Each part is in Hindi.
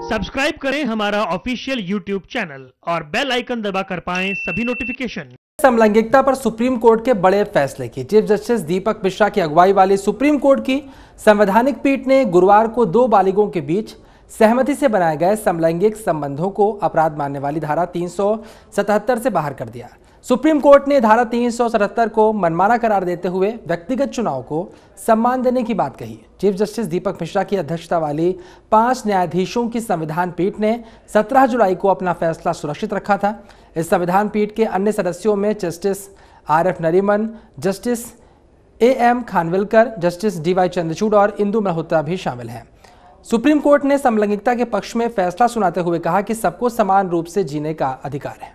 सब्सक्राइब करें हमारा ऑफिशियल YouTube चैनल और बेल आइकन दबाकर पाएं सभी नोटिफिकेशन। समलैंगिकता पर सुप्रीम कोर्ट के बड़े फैसले की चीफ जस्टिस दीपक मिश्रा की अगुवाई वाली सुप्रीम कोर्ट की संवैधानिक पीठ ने गुरुवार को दो बालिगों के बीच सहमति से बनाए गए समलैंगिक संबंधों को अपराध मानने वाली धारा 377 से बाहर कर दिया। सुप्रीम कोर्ट ने धारा 377 को मनमाना करार देते हुए व्यक्तिगत चुनाव को सम्मान देने की बात कही। चीफ जस्टिस दीपक मिश्रा की अध्यक्षता वाली 5 न्यायाधीशों की संविधान पीठ ने 17 जुलाई को अपना फैसला सुरक्षित रखा था। इस संविधान पीठ के अन्य सदस्यों में justice RF Nariman, justice AM Khanwilkar, justice DY Chandrachud और इंदु मल्होत्रा भी शामिल हैं। सुप्रीम कोर्ट ने समलैंगिकता के पक्ष में फैसला सुनाते हुए कहा कि सबको समान रूप से जीने का अधिकार है।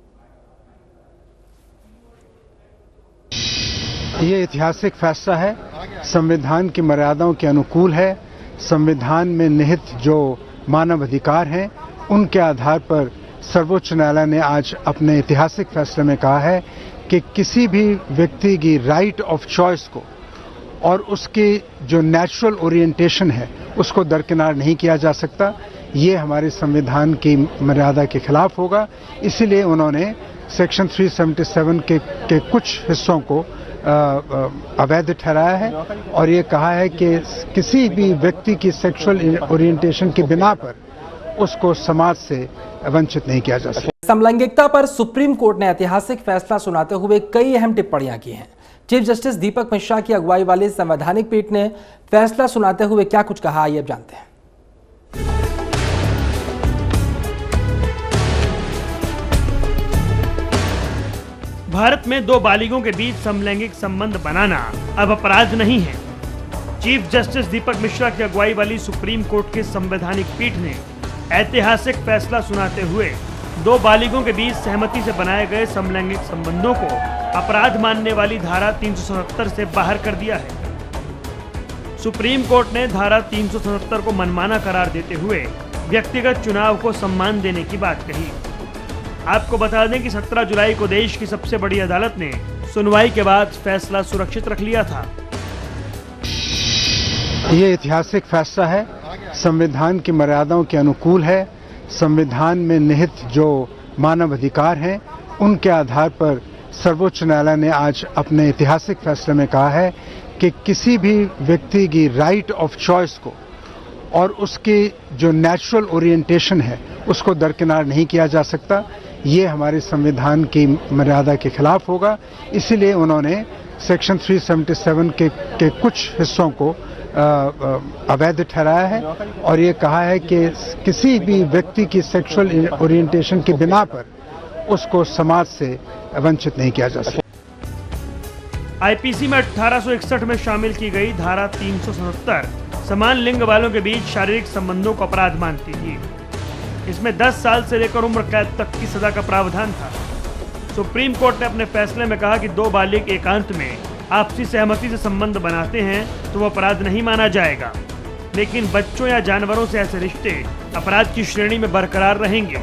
ये ऐतिहासिक फैसला है, संविधान की मर्यादाओं के अनुकूल है। संविधान में निहित जो मानव अधिकार हैं उनके आधार पर सर्वोच्च न्यायालय ने आज अपने ऐतिहासिक फैसले में कहा है कि किसी भी व्यक्ति की राइट ऑफ चॉइस को और उसकी जो नेचुरल ओरिएंटेशन है उसको दरकिनार नहीं किया जा सकता। ये हमारे संविधान की मर्यादा के खिलाफ होगा। इसीलिए उन्होंने सेक्शन 377 के कुछ हिस्सों को अवैध ठहराया है और ये कहा है कि किसी भी व्यक्ति की सेक्सुअल ओरिएंटेशन की बिना पर उसको समाज से वंचित नहीं किया जा सकता। समलैंगिकता पर सुप्रीम कोर्ट ने ऐतिहासिक फैसला सुनाते हुए कई अहम टिप्पणियां की हैं। चीफ जस्टिस दीपक मिश्रा की अगुवाई वाली संवैधानिक पीठ ने फैसला सुनाते हुए क्या कुछ कहा, आइए अब जानते हैं। भारत में दो बालिगों के बीच समलैंगिक संबंध बनाना अब अपराध नहीं है। चीफ जस्टिस दीपक मिश्रा की अगुवाई वाली सुप्रीम कोर्ट की संवैधानिक पीठ ने ऐतिहासिक फैसला सुनाते हुए दो बालिगों के बीच सहमति से बनाए गए समलैंगिक संबंधों को अपराध मानने वाली धारा 377 से बाहर कर दिया है। सुप्रीम कोर्ट ने धारा 377 को मनमाना करार देते हुए व्यक्तिगत चुनाव को सम्मान देने की बात कही। आपको बता दें कि 17 जुलाई को देश की सबसे बड़ी अदालत ने सुनवाई के बाद फैसला सुरक्षित रख लिया था। ये ऐतिहासिक फैसला है, संविधान की मर्यादाओं के अनुकूल है। संविधान में निहित जो मानव अधिकार हैं उनके आधार पर सर्वोच्च न्यायालय ने आज अपने ऐतिहासिक फैसले में कहा है कि किसी भी व्यक्ति की राइट ऑफ चॉइस को और उसकी जो नेचुरल ओरिएंटेशन है उसको दरकिनार नहीं किया जा सकता। ये हमारे संविधान की मर्यादा के खिलाफ होगा। इसीलिए उन्होंने सेक्शन 377 के कुछ हिस्सों को अवैध ठहराया है और ये कहा है कि किसी भी व्यक्ति की सेक्सुअल ओरिएंटेशन की बिना पर उसको समाज से वंचित नहीं किया जा सकता। आईपीसी में 1861 में शामिल की गई धारा 377 समान लिंग वालों के बीच शारीरिक संबंधों को अपराध मानती थी। इसमें 10 साल से लेकर उम्र कैद तक की सजा का प्रावधान था। सुप्रीम कोर्ट ने अपने फैसले में कहा कि दो बालिग एकांत में आपसी सहमति से संबंध बनाते हैं तो वो अपराध नहीं माना जाएगा, लेकिन बच्चों या जानवरों से ऐसे रिश्ते अपराध की श्रेणी में बरकरार रहेंगे।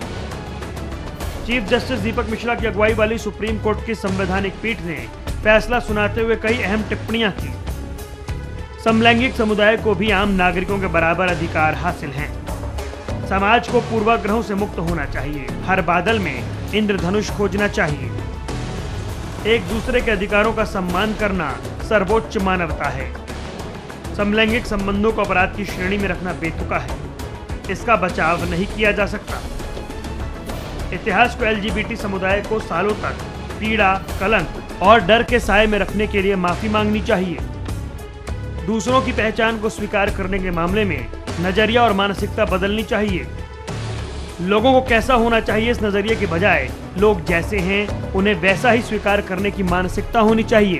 चीफ जस्टिस दीपक मिश्रा की अगुवाई वाली सुप्रीम कोर्ट की संवैधानिक पीठ ने फैसला सुनाते हुए कई अहम टिप्पणियां की। समलैंगिक समुदाय को भी आम नागरिकों के बराबर अधिकार हासिल हैं। समाज को पूर्वाग्रहों से मुक्त होना चाहिए। हर बादल में इंद्रधनुष खोजना चाहिए। एक दूसरे के अधिकारों का सम्मान करना सर्वोच्च मानवता है। समलैंगिक संबंधों को अपराध की श्रेणी में रखना बेतुका है। इसका बचाव नहीं किया जा सकता। इतिहास को LGBT समुदाय को सालों तक पीड़ा, कलंक और डर के साए में रखने के लिए माफी मांगनी चाहिए। दूसरों की पहचान को स्वीकार करने के मामले में नजरिया और मानसिकता बदलनी चाहिए। लोगों को कैसा होना चाहिए इस नजरिए के बजाय लोग जैसे हैं उन्हें वैसा ही स्वीकार करने की मानसिकता होनी चाहिए।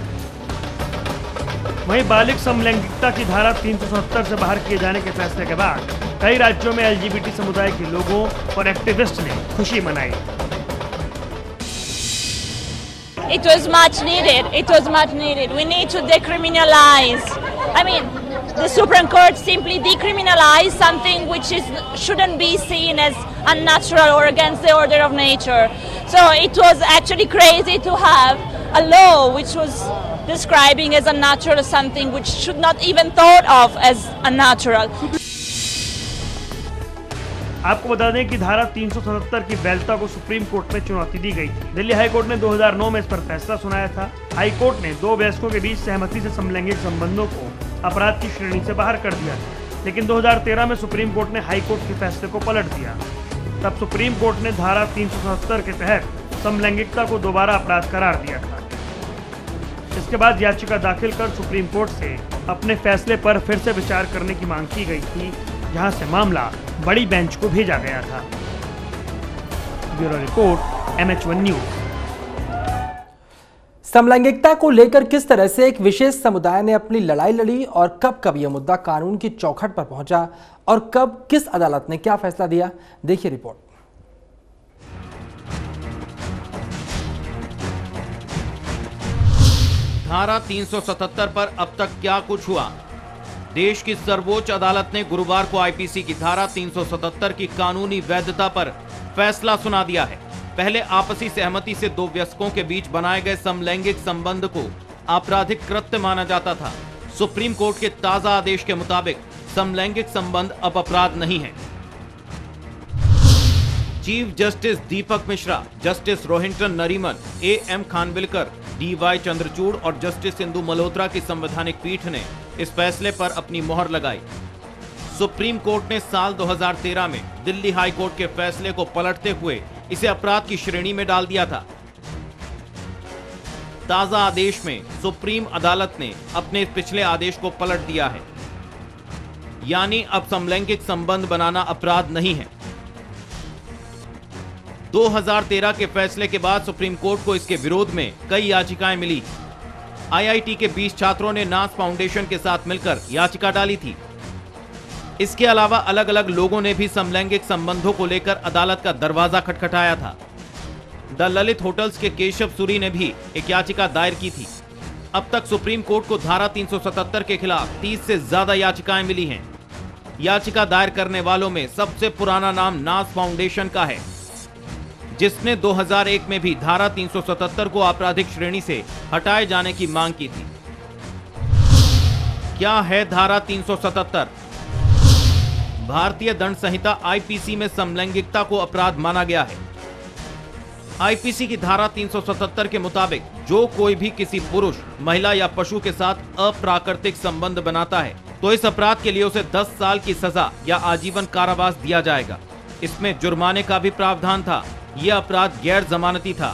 वहीं बालिग समलैंगिकता की धारा 377 से बाहर किए जाने के फैसले के बाद कई राज्यों में LGBT समुदाय के लोगों और एक्टिविस्ट ने खुशी मनाई। It was much needed. It was much needed. We need to decriminalize. I mean, the Supreme Court simply decriminalized something which shouldn't be seen as unnatural or against the order of nature. So it was actually crazy to have a law which was describing as unnatural something which should not even thought of as unnatural. आपको बता दें कि धारा 377 की वैधता को सुप्रीम कोर्ट में चुनौती दी गई थी। दिल्ली हाई कोर्ट ने 2009 में इस पर फैसला सुनाया था। हाई कोर्ट ने दो वयस्कों के बीच सहमति से समलैंगिक संबंधों को अपराध की श्रेणी से बाहर कर दिया था, लेकिन 2013 में सुप्रीम कोर्ट ने हाई कोर्ट के फैसले को पलट दिया। तब सुप्रीम कोर्ट ने धारा 377 के तहत समलैंगिकता को दोबारा अपराध करार दिया था। इसके बाद याचिका दाखिल कर सुप्रीम कोर्ट से अपने फैसले पर फिर से विचार करने की मांग की गई थी, जहां से मामला बड़ी बेंच को भेजा गया था। Bureau report, MH1 news. समलैंगिकता को लेकर किस तरह से एक विशेष समुदाय ने अपनी लड़ाई लड़ी और कब कब यह मुद्दा कानून की चौखट पर पहुंचा और कब किस अदालत ने क्या फैसला दिया, देखिए रिपोर्ट। धारा 377 पर अब तक क्या कुछ हुआ। देश की सर्वोच्च अदालत ने गुरुवार को आईपीसी की धारा 377 की कानूनी वैधता पर फैसला सुना दिया है। पहले आपसी सहमति से दो वयस्कों के बीच बनाए गए समलैंगिक संबंध को आपराधिक कृत्य माना जाता था। सुप्रीम कोर्ट के ताजा आदेश के मुताबिक समलैंगिक संबंध अब अपराध नहीं है। Chief justice Deepak Mishra, justice Rohinton Nariman, AM Khanwilkar, DY Chandrachud और जस्टिस इंदु मल्होत्रा की संवैधानिक पीठ ने इस फैसले पर अपनी मोहर लगाई। सुप्रीम कोर्ट ने साल 2013 में दिल्ली हाई कोर्ट के फैसले को पलटते हुए इसे अपराध की श्रेणी में डाल दिया था। ताजा आदेश में सुप्रीम अदालत ने अपने पिछले आदेश को पलट दिया है, यानी अब समलैंगिक संबंध बनाना अपराध नहीं है। 2013 के फैसले के बाद सुप्रीम कोर्ट को इसके विरोध में कई याचिकाएं मिली। IIT के 20 छात्रों ने नास फाउंडेशन के साथ मिलकर याचिका डाली थी। इसके अलावा अलग अलग लोगों ने भी समलैंगिक संबंधों को लेकर अदालत का दरवाजा खटखटाया था। द ललित होटल्स के केशव सूरी ने भी एक याचिका दायर की थी। अब तक सुप्रीम कोर्ट को धारा 377 के खिलाफ 30 से ज्यादा याचिकाएं मिली हैं। याचिका दायर करने वालों में सबसे पुराना नाम नास फाउंडेशन का है, जिसने 2001 में भी धारा 377 को आपराधिक श्रेणी से हटाए जाने की मांग की थी। क्या है धारा 377? भारतीय दंड संहिता IPC में समलैंगिकता को अपराध माना गया है। IPC की धारा 377 के मुताबिक जो कोई भी किसी पुरुष, महिला या पशु के साथ अप्राकृतिक संबंध बनाता है तो इस अपराध के लिए उसे 10 साल की सजा या आजीवन कारावास दिया जाएगा। इसमें जुर्माने का भी प्रावधान था। यह अपराध गैर जमानती था।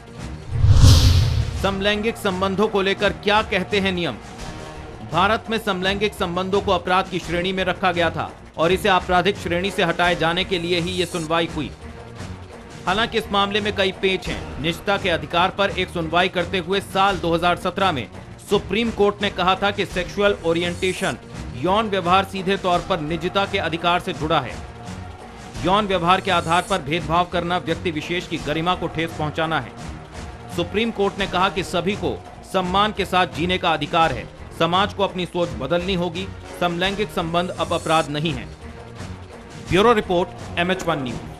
समलैंगिक संबंधों को लेकर क्या कहते हैं नियम? भारत में समलैंगिक संबंधों को अपराध की श्रेणी में रखा गया था और इसे आपराधिक श्रेणी से हटाए जाने के लिए ही ये सुनवाई हुई। हालांकि इस मामले में कई पेच हैं। निजता के अधिकार पर एक सुनवाई करते हुए साल 2017 में सुप्रीम कोर्ट ने कहा था कि सेक्सुअल ओरिएंटेशन, यौन व्यवहार सीधे तौर पर निजता के अधिकार से जुड़ा है। यौन व्यवहार के आधार पर भेदभाव करना व्यक्ति विशेष की गरिमा को ठेस पहुंचाना है। सुप्रीम कोर्ट ने कहा कि सभी को सम्मान के साथ जीने का अधिकार है। समाज को अपनी सोच बदलनी होगी। समलैंगिक संबंध अब अपराध नहीं है। Bureau report, MH1 news.